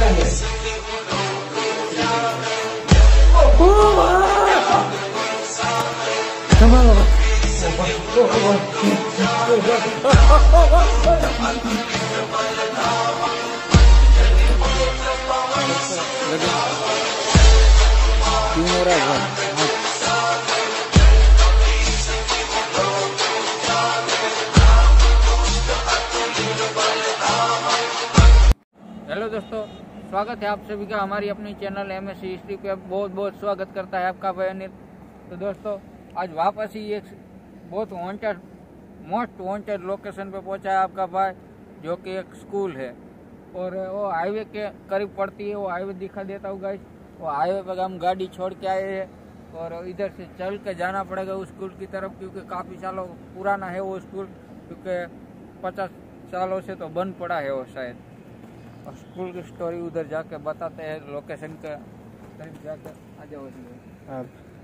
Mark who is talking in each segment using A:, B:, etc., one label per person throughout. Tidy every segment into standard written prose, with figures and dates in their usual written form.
A: Hello दोस्तों, स्वागत है आप सभी का हमारी अपनी चैनल एमएससी हिस्ट्री पे। बहुत बहुत स्वागत करता है आपका भाई अनिल। तो दोस्तों, आज वापस ही एक बहुत मोस्ट वांटेड लोकेशन पे पहुंचा है आपका भाई, जो कि एक स्कूल है और वो हाईवे के करीब पड़ती है। वो हाईवे दिखा देता हूँ गाइस। वो हाईवे पर हम गाड़ी छोड़ के आए हैं और इधर से चल के जाना पड़ेगा उस स्कूल की तरफ, क्योंकि काफ़ी सालों पुराना है वो स्कूल, क्योंकि 50 सालों से तो बंद पड़ा है वो शायद। और स्कूल की स्टोरी उधर जाके बताते हैं, लोकेशन का करीब जाकर आ जाओ। आप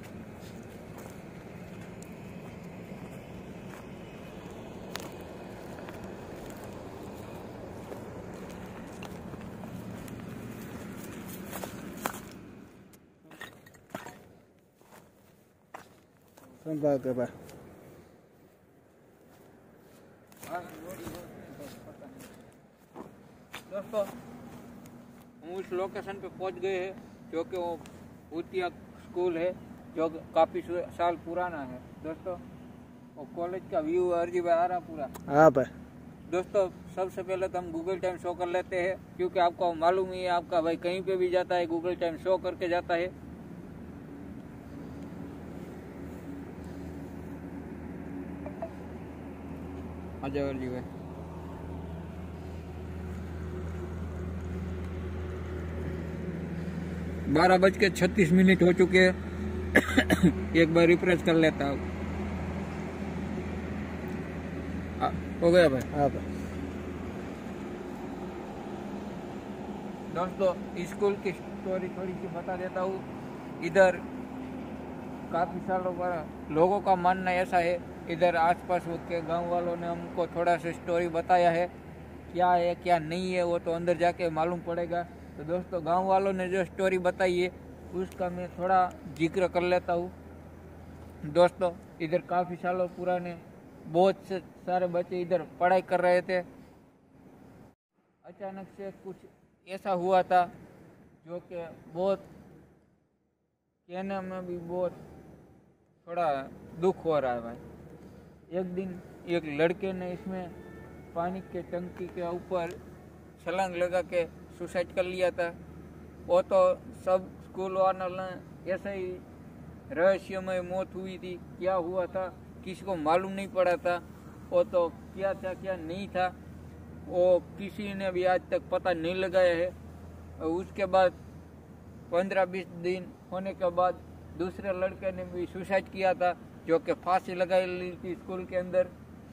A: दोस्तों, हम उस लोकेशन पे पहुंच गए हैं, जो कि वो भूतिया स्कूल है, जो काफ़ी साल पुराना है। दोस्तों, वो कॉलेज का व्यू अर्जी आ रहा पूरा। हाँ भाई। दोस्तों, सबसे पहले तो हम गूगल टाइम शो कर लेते हैं, क्योंकि आपको मालूम ही है, आपका भाई कहीं पे भी जाता है गूगल टाइम शो करके जाता है। आ जाओ अर्जी भाई। 12:36 हो चुके हैं। एक बार रिफ्रेश कर लेता हूँ। हो गया भाई। हाँ भाई। दोस्तों, स्कूल की स्टोरी थोड़ी सी बता देता हूँ। इधर काफी सालों पर लोगों का मानना ऐसा है, इधर आसपास के गांव वालों ने हमको थोड़ा सा स्टोरी बताया है। क्या है क्या नहीं है वो तो अंदर जाके मालूम पड़ेगा। तो दोस्तों, गांव वालों ने जो स्टोरी बताई है उसका मैं थोड़ा जिक्र कर लेता हूँ। दोस्तों, इधर काफ़ी सालों पुराने बहुत से सारे बच्चे इधर पढ़ाई कर रहे थे। अचानक से कुछ ऐसा हुआ था जो कि बहुत कहने में भी बहुत थोड़ा दुख हो रहा है भाई। एक दिन एक लड़के ने इसमें पानी के टंकी के ऊपर छलांग लगा के सुसाइड कर लिया था। वो तो सब स्कूल वालों ने ऐसे ही रहस्यमय मौत हुई थी। क्या हुआ था किसी को मालूम नहीं पड़ा था। वो तो क्या था क्या नहीं था वो किसी ने भी आज तक पता नहीं लगाया है। और उसके बाद 15-20 दिन होने के बाद दूसरे लड़के ने भी सुसाइड किया था, जो कि फांसी लगाई ली थी स्कूल के अंदर।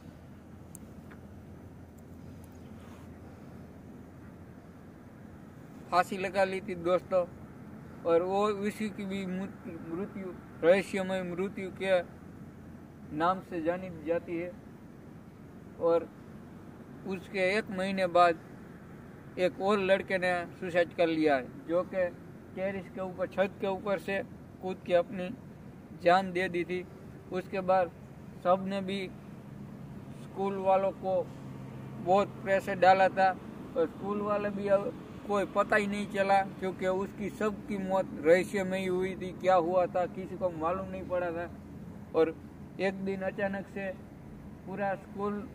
A: फांसी लगा ली थी दोस्तों। और वो उसी की भी मृत्यु रहस्यमय मृत्यु के नाम से जानी जाती है। और उसके 1 महीने बाद एक और लड़के ने सुसाइड कर लिया है, जो कि टेरिस के ऊपर छत के ऊपर से कूद के अपनी जान दे दी थी। उसके बाद सब ने भी स्कूल वालों को बहुत प्रेशर डाला था और स्कूल वाले भी कोई पता ही नहीं चला, क्योंकि उसकी सबकी मौत रहस्य में ही हुई थी। क्या हुआ था किसी को मालूम नहीं पड़ा था। और एक दिन अचानक से पूरा स्कूल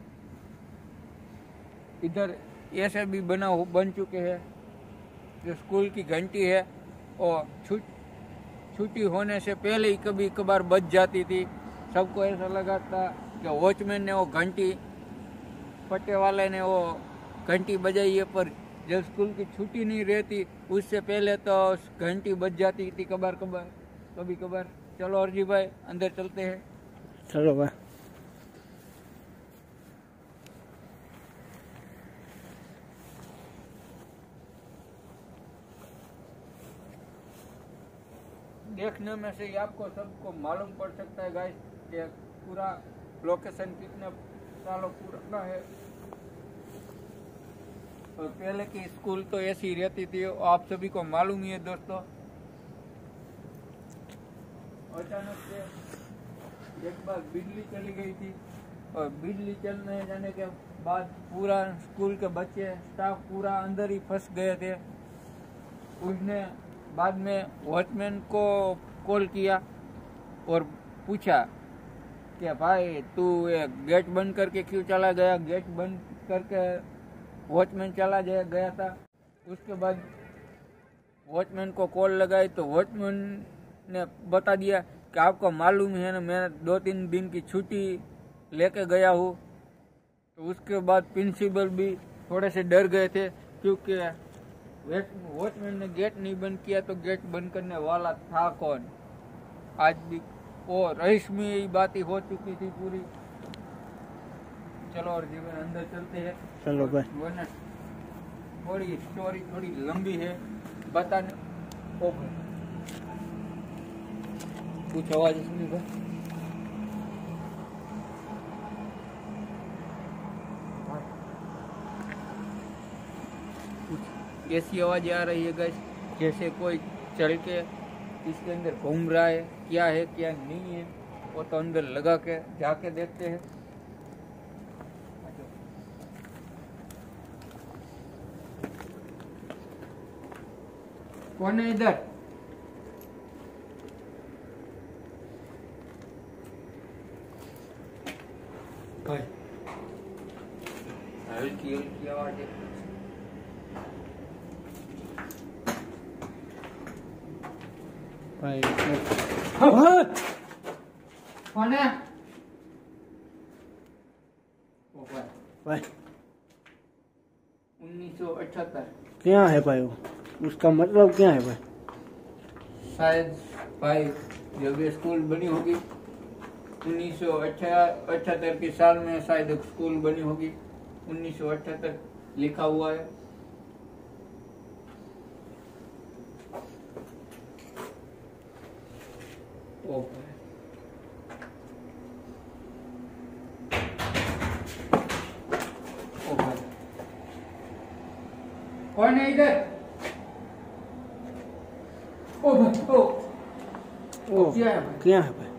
A: इधर ऐसे भी बन चुके हैं। जो स्कूल की घंटी है और छुट्टी होने से पहले ही कभी कभार बज जाती थी। सबको ऐसा लगा था कि वॉचमैन ने वो घंटी पट्टे वाले ने वो घंटी बजाई है, पर जब स्कूल की छुट्टी नहीं रहती उससे पहले तो घंटी बज जाती थी कभी कभार। चलो अर्जी भाई, अंदर चलते हैं। चलो भाई। देखने में से आपको सबको मालूम पड़ सकता है गाइस कि पूरा लोकेशन कितने सालों पुराना है। और पहले की स्कूल तो ऐसी रहती थी, आप सभी को मालूम ही है दोस्तों। अचानक से एक बार बिजली चली गई थी और बिजली चलने जाने के बाद पूरा स्कूल के बच्चे स्टाफ पूरा अंदर ही फंस गए थे। उसने बाद में वॉचमैन को कॉल किया और पूछा कि भाई तू ये गेट बंद करके क्यों चला गया। गेट बंद करके वॉचमैन चला गया था। उसके बाद वॉचमैन को कॉल लगाई तो वॉचमैन ने बता दिया कि आपको मालूम है ना, मैं 2-3 दिन की छुट्टी लेके गया हूँ। तो उसके बाद प्रिंसिपल भी थोड़े से डर गए थे, क्योंकि वॉचमैन ने गेट नहीं बंद किया तो गेट बंद करने वाला था कौन। आज भी वो रहस्यमयी बातें हो चुकी थी पूरी। चलो और जीवन अंदर चलते हैं।
B: चलो भाई,
A: वरना थोड़ी स्टोरी थोड़ी लंबी है बताने। ओ भाई कुछ आवाज सुनी भाई? कुछ ऐसी आवाज आ रही है गाइस, जैसे कोई चल के इसके अंदर घूम रहा है। क्या है क्या नहीं है वो तो अंदर लगा के जाके देखते हैं। कौन है इधर? भाई हल्की हल्की आवाज है।
B: भाई
A: कौन है? ओ भाई
B: भाई
A: 1978
B: क्या है भाई वो? उसका मतलब क्या है भाई?
A: शायद भाई जब ये स्कूल बनी होगी 1978 के साल में शायद स्कूल बनी होगी। 1978 लिखा हुआ है। ओ भाई ओ भाई कौन है इधर? ओ भाई
B: ओ
A: क्या है भाई?
B: क्या है भाई?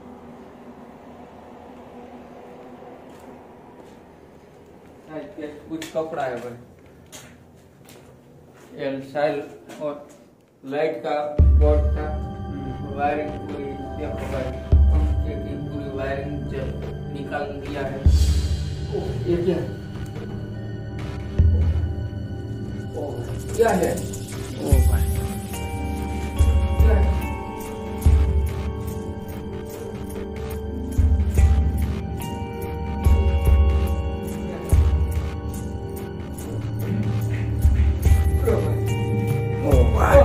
A: कुछ कपड़ा है भाई। एल साइल और लाइट का बोर्ड था। वायरिंग पूरी देखो भाई, पंखे की पूरी वायरिंग निकाल दिया है। ओ ये क्या है? ओ क्या है?
B: ओ भाई
A: क्या है?
B: ओ भाई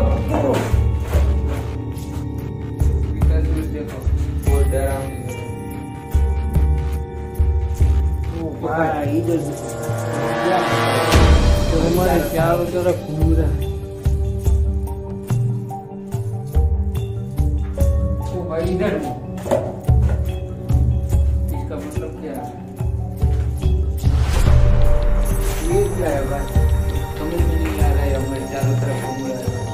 B: भाई इधर तो हमारे चारों तरफ पूरा
A: ओ भाई इधर इसका मतलब क्या है? ये क्या है भाई? समझ में नहीं आ रहा है। हमारे चारों तरफ घूम रहा है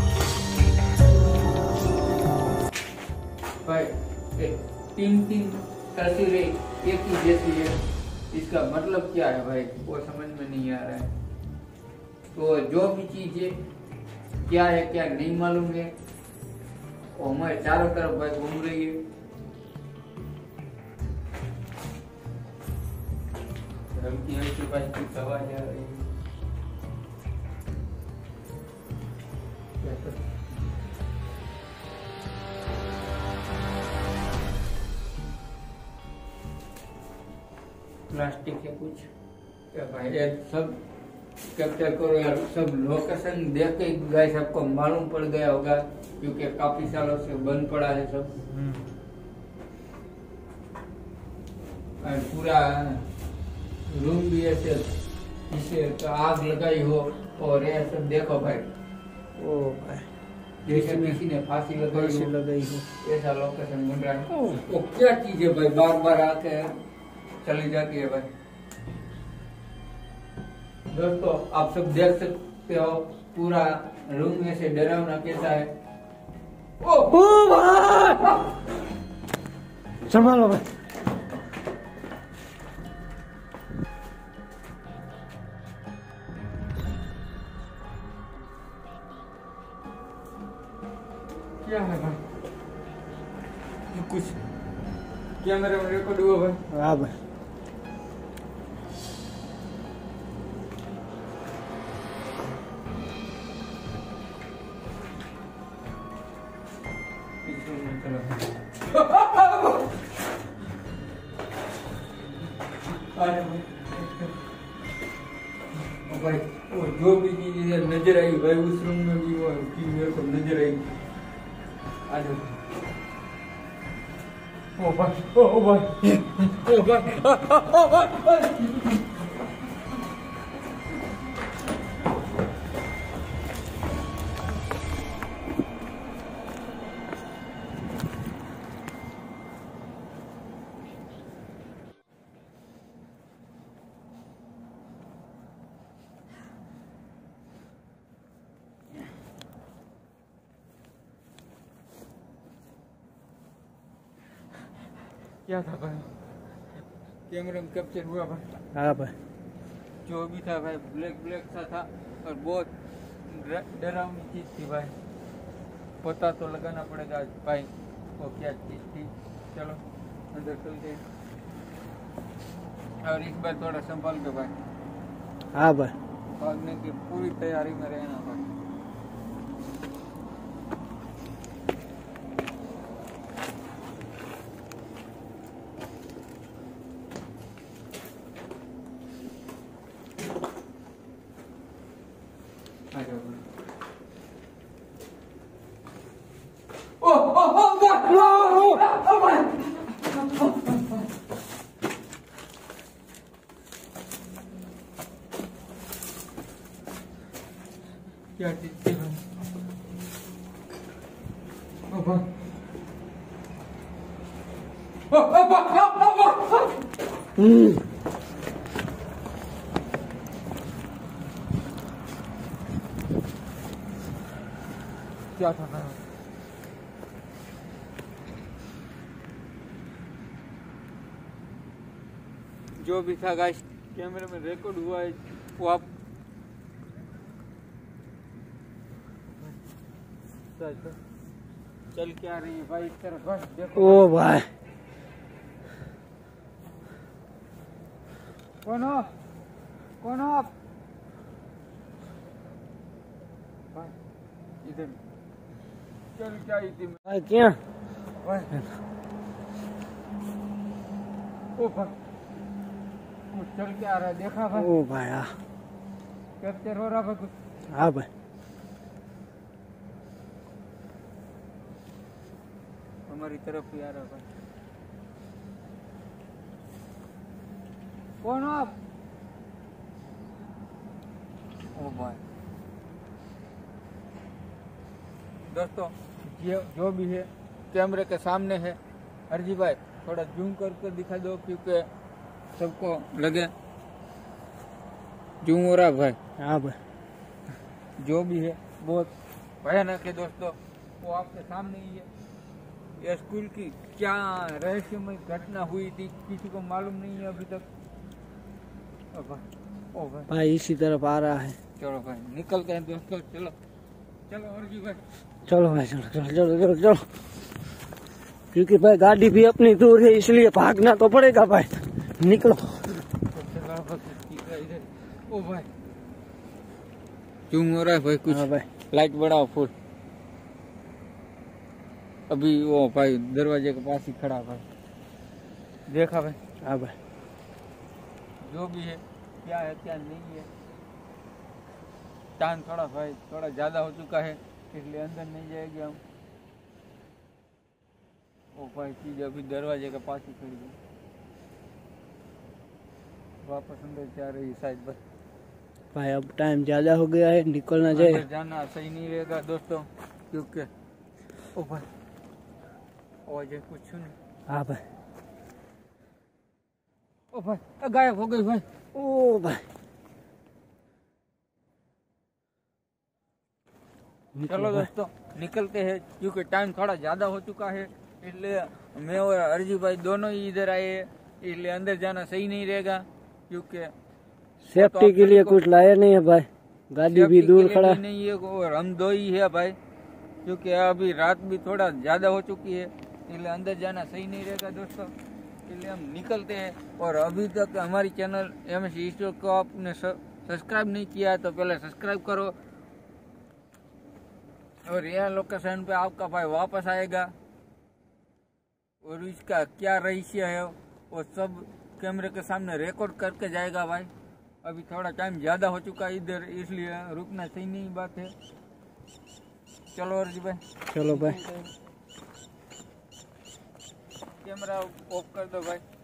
A: भाई। 3 तस्वीरें एक ही जैसी है, इसका मतलब क्या है भाई? वो समझ में नहीं आ रहा है। तो जो भी चीज है क्या है क्या नहीं मालूम है, वो हमारे चारों तरफ भाई घूम रही है। हल्की हल्की भाई कुछ आवाज आ रही है। प्लास्टिक है कुछ क्या भाई? यार सब कैप्चर करो यार, सब लोकेशन देख के गाइस सबको मालूम पड़ गया होगा, क्योंकि काफी सालों से बंद पड़ा है सब। और पूरा रूम भी ऐसे इसे तो आग लगाई हो और ये सब देखो भाई।
B: ओ भाई
A: जैसे किसी ने फांसी
B: लगाई हो
A: ऐसा लोकेशन बन रहा है। वो क्या चीज है भाई? बार बार आके चली जाती है भाई। दोस्तों आप सब देख सकते हो पूरा रूम में से डरावना कैसा है। ओ
B: भाई संभालो भाई।
A: क्या है भाई? कुछ कैमरे में रिकॉर्ड हुआ भाई।
B: हाँ भाई।
A: भाई वो जो भी चीज नजर आई भाई उस रूम में भी वो चीज मेरे को नजर आई। आ जाओ। ओ भाई ओ भाई ओ भाई क्या था भाई? कैमरे में कैप्चर हुआ भाई।
B: हाँ भाई।
A: जो भी था भाई ब्लैक ब्लैक सा था और बहुत डरावनी चीज थी भाई। पता तो लगाना पड़ेगा भाई वो क्या चीज थी। चलो अंदर चलते और इस बार थोड़ा संभाल के भाई।
B: हाँ भाई।
A: भागने की पूरी तैयारी में रहना भाई। क्या चीज थी भाई? क्या था भाई? जो भी था गाइस कैमरे में रिकॉर्ड हुआ है वो आप चल के आ रही है भाई इस तरफ बस देखो।
B: ओ भाई
A: कौन हो? कौन हो आप? भाई इधर चल क्या आई थी
B: भाई क्या?
A: भाई ओ भाई वो चल के आ रहा है देखा भाई?
B: ओ भाई हाँ।
A: कैप्चर हो रहा भाई कुछ?
B: हाँ भाई।
A: हमारी तरफ ही आ रहा भाई। कौन हो आप? ओ भाई दोस्तों जो भी है कैमरे के सामने है। हरजी भाई थोड़ा जूम करके दिखा दो क्योंकि सबको लगे। जूम हो रहा भाई?
B: हाँ भाई।
A: जो भी है बहुत भयानक है दोस्तों। वो आपके सामने ही है। ये स्कूल की क्या रहस्यमय घटना हुई थी किसी को मालूम नहीं है अभी तक। ओ भाई
B: भाई इसी तरफ आ रहा है।
A: चलो भाई निकलते हैं दोस्तों। चलो चलो और जी भाई
B: चलो भाई चलो चलो चलो चलो चलो। क्योंकि भाई गाड़ी भी अपनी दूर है इसलिए भागना तो पड़ेगा भाई। निकलो।
A: ओ भाई जूम हो रहा है भाई कुछ?
B: हाँ भाई।
A: लाइट बढ़ाओ फुल। अभी वो भाई दरवाजे के पास ही खड़ा भाई देखा भाई?
B: हाँ भाई।
A: जो भी है क्या है क्या नहीं है। टाइम थोड़ा भाई थोड़ा ज्यादा हो चुका है इसलिए अंदर नहीं जाएंगे हम। ओ भाई चीज अभी दरवाजे के पास ही खड़ी है। वापस अंदर जा रही है शायद बस।
B: भाई अब टाइम ज्यादा हो गया है निकलना चाहिए।
A: जाना सही नहीं रहेगा दोस्तों क्योंकि ओ भाई आवाज है कुछ सुन।
B: हाँ भाई।
A: ओ भाई गायब हो गई भाई।
B: ओ भाई
A: चलो दोस्तों निकलते हैं, क्योंकि टाइम थोड़ा ज्यादा हो चुका है, इसलिए मैं और अर्जी भाई दोनों ही इधर आए हैं, इसलिए अंदर जाना सही नहीं रहेगा, क्योंकि
B: सेफ्टी के लिए कुछ लाया नहीं है भाई, गाड़ी भी दूर खड़ा
A: नहीं है और हम दो ही है भाई, क्योंकि अभी रात भी थोड़ा ज्यादा हो चुकी है, इसलिए अंदर जाना सही नहीं रहेगा दोस्तों, इसलिए हम निकलते हैं। और अभी तक हमारी चैनल एमएस ईश्वर को आपने सब्सक्राइब नहीं किया है तो पहले सब्सक्राइब करो। और यह लोकेशन पे आपका भाई वापस आएगा और इसका क्या रहस्य है वो सब कैमरे के सामने रिकॉर्ड करके जाएगा भाई। अभी थोड़ा टाइम ज़्यादा हो चुका है इधर, इसलिए रुकना सही नहीं बात है। चलो अर्जी भाई,
B: चलो भाई,
A: कैमरा ऑफ कर दो भाई।